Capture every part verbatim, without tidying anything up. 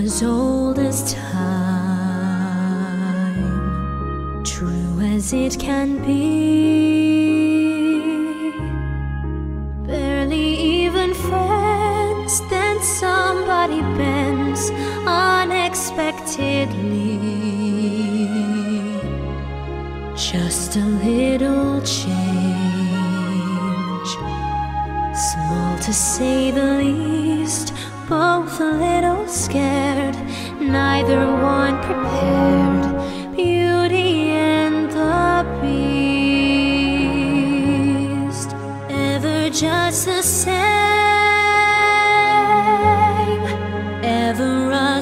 as old as time, true as it can be. Barely even friends, then somebody bends unexpectedly. Just a little change, small to say the least, both a little scared, neither one prepared. Beauty and the Beast, ever just the same, ever a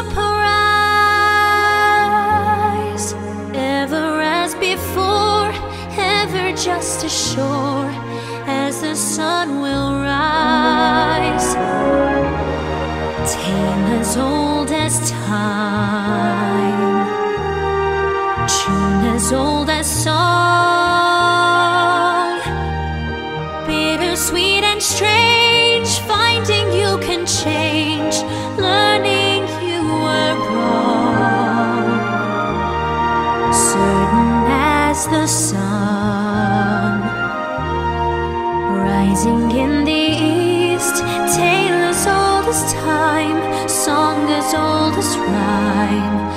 surprise, ever as before, ever just as sure as the sun will rise. Tale as old as time, tune as old as song, bittersweet and strange, finding you can change, learning you were wrong. Certain as the sun rising in the east, tale as old as time, song as old as rhyme,